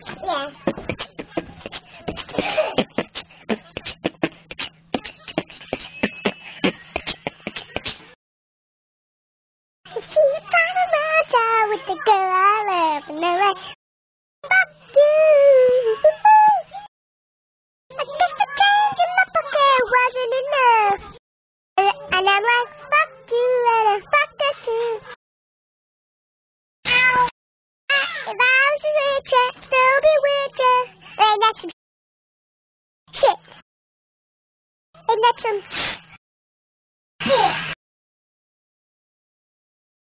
Yeah. She's trying to match out with the girl I love, and they're like, fuck you. I guess the change in my pocket wasn't enough. And I'm like, fuck you, and I fucked her too. Ow. If I was a richer, still be richer. Ain't that some shit? Ain't that some